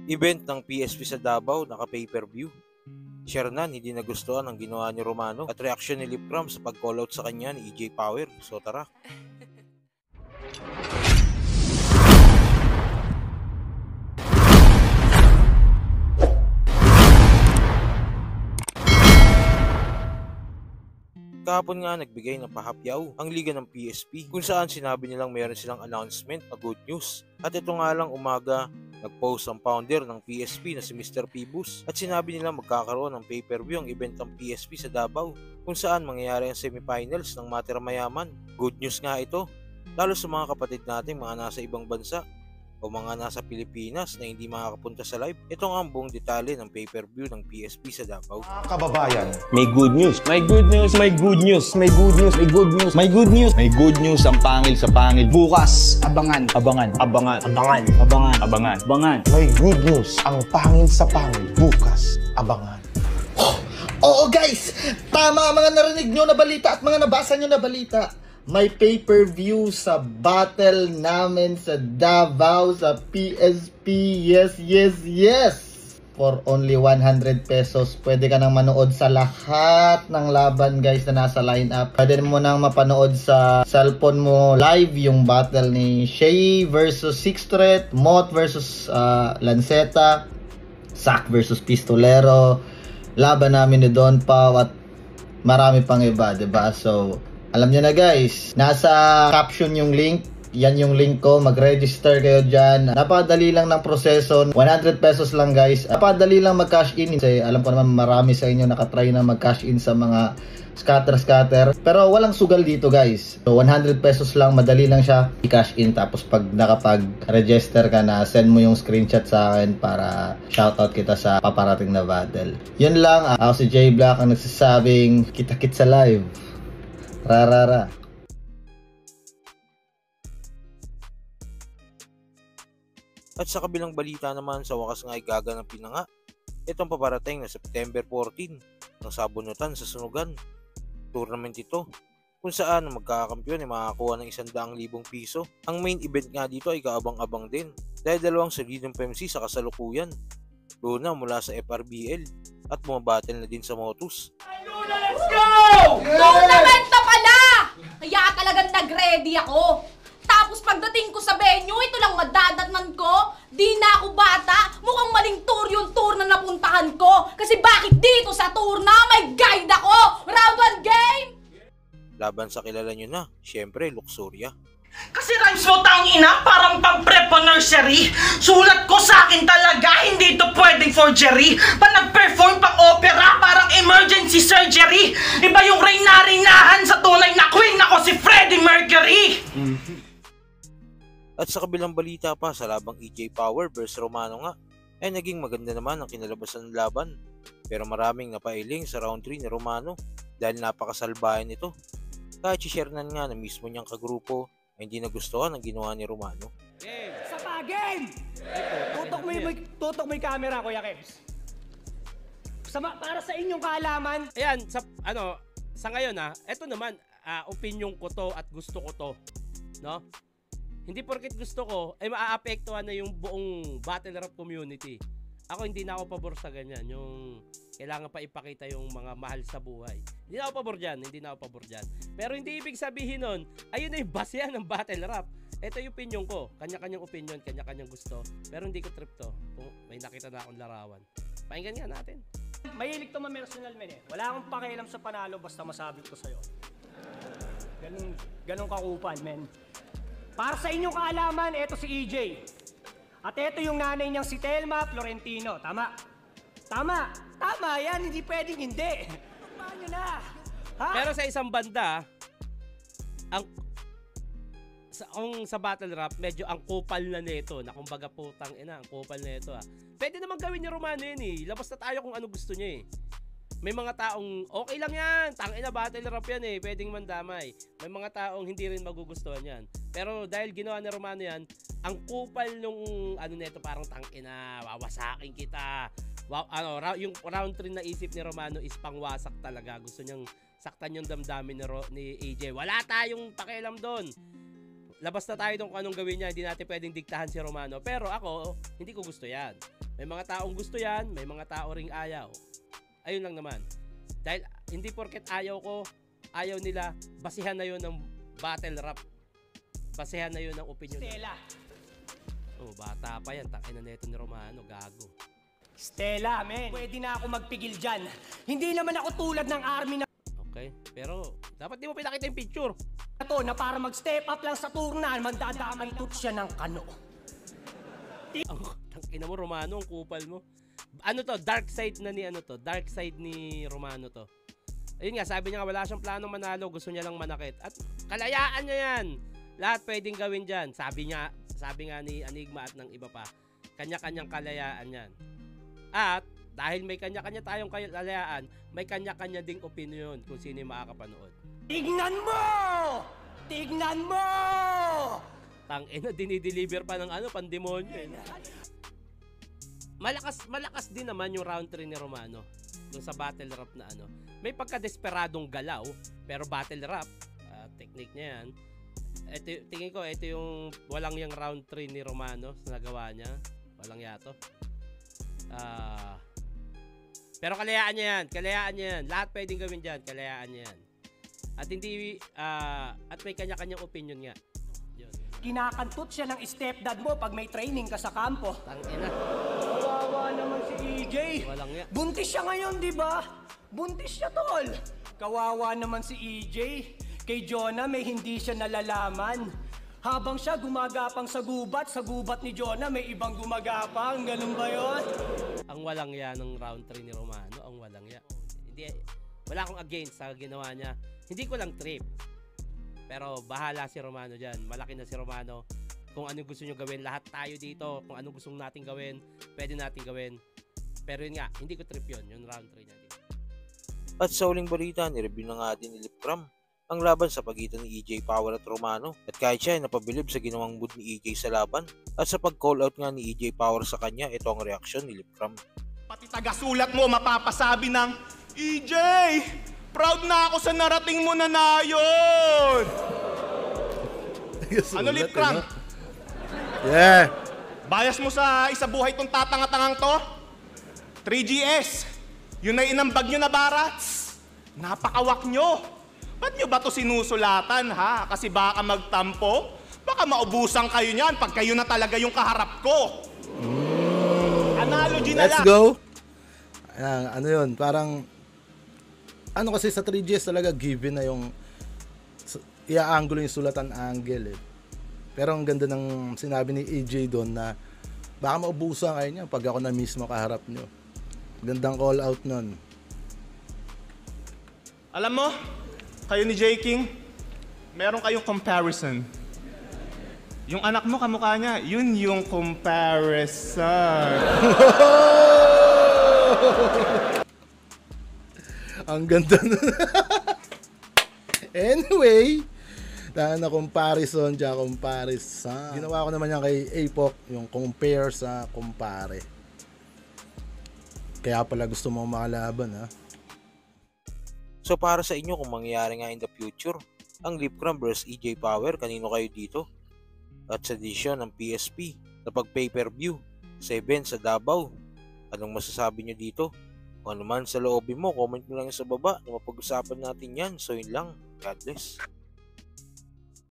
Event ng PSP sa Davao, naka-pay-per-view. Shernan hindi nagustuhan ang ginawa ni Romano at reaksyon ni Lipcram sa pag-call out sa kanya ni EJ Power. So tara. Kahapon nga nagbigay ng pahapyaw ang liga ng PSP kung saan sinabi nilang mayroon silang announcement na good news. At ito nga lang umaga, nag-post ang founder ng PSP na si Mr. Pibus at sinabi nila magkakaroon ng pay-per-view ang event ng PSP sa Davao kung saan mangyayari ang semifinals ng Matira Mayaman. Good news nga ito, lalo sa mga kapatid nating mga nasa ibang bansa o mga nasa Pilipinas na hindi makakapunta sa live. Ito nga ang buong detalye ng pay-per-view ng PSP sa Davao. Kababayan, may good news. May good news. May good news. May good news. May good news. May good news. May good news ang pangil sa pangil. Bukas. Abangan. Abangan. Abangan. Abangan. Abangan. Abangan. Abangan. May good news ang pangil sa pangil. Bukas. Abangan. Oo guys! Tama mga narinig nyo na balita at mga nabasa nyo na balita. May pay-per-view sa battle namin sa Davao sa PSP. Yes, yes, yes! For only 100 pesos, pwede ka nang manood sa lahat ng laban guys na nasa lineup. Pwede mo nang mapanood sa cellphone mo live yung battle ni Shay versus Six Threat, Moth versus Lanceta, Zack versus Pistolero, laban namin ni Don Pao at marami pang iba, diba? So, alam nyo na guys, nasa caption yung link. Yan yung link ko, mag-register kayo dyan. Napakadali lang ng proseso, 100 pesos lang guys. Napakadali lang mag-cash in. Kasi alam ko naman marami sa inyo nakatry na mag-cash in sa mga scatter. Pero walang sugal dito guys. So 100 pesos lang, madali lang siya i-cash in. Tapos pag nakapag-register ka na, send mo yung screenshot sa akin para shoutout kita sa paparating na battle. Yun lang, ako si J Black ang nagsasabing kita-kit sa live. Rarara. At sa kabilang balita naman, sa wakas nga ay gaganapin na nga itong paparating na September 14 ng sabunutan sa Sunugan. Tournament ito kung saan magkakakampiyon ay makakuha ng 100,000 piso. Ang main event nga dito ay kaabang-abang din dahil dalawang solidong PMC sa kasalukuyan. Luna mula sa FRBL at bumabattle na din sa Motus. Luna, let's go! Tournament na pala! Kaya talagang nag-ready ako. Tapos pagdating ko sa venue, ito lang madadatnan ko. Di na ako bata. Mukhang maling tour yung tour na napuntahan ko. Kasi bakit dito sa tour na may guide ako? Round 1 game! Laban sa kilala nyo na, syempre Luxuria. Kasi rhymes mo tang ina, parang pang-prep pa nursery. Sulat ko sa akin talaga, hindi ito pwedeng forgery. Pa nag-perform pang opera, parang emergency surgery. Iba yung reyna-reynahan sa tunay na queen, ako si Freddie Mercury. At sa kabilang balita pa, sa labang EJ Power versus Romano nga, ay naging maganda naman ang kinalabasan ng laban. Pero maraming napailing sa round 3 ni Romano dahil napakasalbayan nito. Kahit si Shernan nga na mismo niyang kagrupo ay hindi nagustuhan ang ginawa ni Romano. Sa game! Tutok mo yung camera, Kuya Kebs. Para sa inyong kaalaman. Ayan, sa ngayon eto naman, opinion ko to at gusto ko to. No? Hindi porket gusto ko, ay maaapektuhan na yung buong battle rap community. Ako hindi na ako pabor sa ganyan, yung kailangan pa ipakita yung mga mahal sa buhay. Hindi na ako pabor dyan, Pero hindi ibig sabihin nun, ayun na yung basehan ng battle rap. Ito yung opinion ko, kanya-kanyang opinion, kanya-kanyang gusto. Pero hindi ko trip to, kung may nakita na akong larawan. Pakinggan nga natin. Mahilig to ma-personal men eh. Wala akong pakialam sa panalo basta masabi ko sa'yo. Ganun kakupal men. Para sa inyong kaalaman, ito si EJ. At ito yung nanay niyang si Telma Florentino. Tama? Tama yan. Hindi pwedeng hindi. Paano na? Ha? Pero sa isang banda, sa battle rap, medyo ang kupal na nito, na kumbaga putang ina, ang kupal na ito Pwede naman gawin ni Romano yun eh. Labas na tayo kung ano gusto niya eh. May mga taong okay lang yan, tangina battle rap yan eh, pwedeng mandamay. May mga taong hindi rin magugustuhan yan. Pero dahil ginawa ni Romano yan, ang kupal nung neto parang tangina, wawasakin kita. Yung round 3 na isip ni Romano is pangwasak talaga. Gusto niyang saktan yung damdamin ni AJ. Wala tayong pakialam doon. labas na tayo kung anong gawin niya, hindi natin pwedeng diktahan si Romano. Pero ako, hindi ko gusto yan. May mga taong gusto yan, may mga tao ring ayaw. Ayun lang naman. Dahil hindi porket ayaw ko, ayaw nila, basihan na yun ng battle rap. Basihan na yun ng opinion. Stella. Oh, bata pa yan. Takin na neto ni Romano, gago. Stella, men. Pwede na ako magpigil dyan. Hindi naman ako tulad ng army na Okay, pero dapat di mo pinakita yung picture. to na para mag-step up lang sa turnan, mandadamay tut siya ng kano. Ang tangina mo, Romano, ang kupal mo. Ano to? Dark side na ni ano to? Dark side ni Romano to. Ayun nga, sabi niya nga wala siyang planong manalo, gusto niya lang manakit. At kalayaan niya yan. Lahat pwedeng gawin dyan. Sabi nga ni Enigma at ng iba pa, kanya-kanyang kalayaan yan. At dahil may kanya-kanya tayong kalayaan, may kanya-kanya ding opinion kung sino yung makakapanood. Tignan mo! Tignan mo! Tangina, dinideliver pa ng pandemonyo eh. Malakas din naman yung round 3 ni Romano. Yung sa battle rap na may pagka-desperadong galaw, pero battle rap, technique niya yan. Tingin ko, ito yung walang yung round 3 ni Romano sa nagawa niya. Walang yato. Pero kalayaan niya yan. Lahat pwedeng gawin dyan, kalayaan niya yan. At hindi, at may kanya-kanyang opinion nga. Yun. Kinakantot siya ng stepdad mo pag may training ka sa kampo. Tangina. Kawawa naman si EJ. Walang nga. Buntis siya ngayon, di ba? Buntis siya, tol. Kawawa naman si EJ. Kay Jonah may hindi siya nalalaman. Habang siya gumagapang sa gubat ni Jonah may ibang gumagapang. Ganun ba yun? Ang walang ya ng round 3 ni Romano, ang walang ya. Hindi, wala akong against sa ginawa niya. Hindi ko lang trip. Pero bahala si Romano dyan. Malaki na si Romano. Kung ano gusto nyo gawin, lahat tayo dito. Kung ano gusto natin gawin, pwede natin gawin. Pero yun nga, hindi ko trip yun. Yung round 3 natin. At sa uling balita, nireview na nga din ni Lipcram ang laban sa pagitan ni EJ Power at Romano. At kahit siya ay napabilib sa ginawang mood ni EJ sa laban, at sa pag-call out nga ni EJ Power sa kanya, ito ang reaksyon ni Lipcram. Pati tagasulat mo mapapasabi ng, EJ! Proud na ako sa narating mo na yun! Ano, Lipcram? Yeah. Bias mo sa isabuhay tong tatanga-tangang to? 3GS! Yun na inambag nyo na barats! Napakawak nyo! Ba't nyo ba to sinusulatan, ha? Kasi baka magtampo? Baka maubusan kayo niyan pag kayo na talaga yung kaharap ko. Analogy na Let's lang. go. Ano yun, parang kasi sa 3GS talaga given na yung ia-angle yung sulatan angle eh. Pero ang ganda ng sinabi ni EJ doon na baka maubusan kayo niyan pag ako na mismo kaharap nyo. Gandang call out nun. Alam mo, kayo ni J. King, meron kayong comparison. Yung anak mo, kamukha niya, yun yung comparison. Ang ganda nun. Anyway, na comparison, comparison. Ginawa ko naman yan kay Apok, yung compare sa compare. Kaya pala gusto mo makalaban, ha? So para sa inyo kung mangyayari nga in the future, ang Lipcram vs EJ Power, kanino kayo dito? At sa edisyon ng PSP na pag pay-per-view sa event sa Davao, anong masasabi nyo dito? Kung ano man sa loobin mo, comment mo lang sa baba na mapag-usapan natin yan. So yun lang, God bless.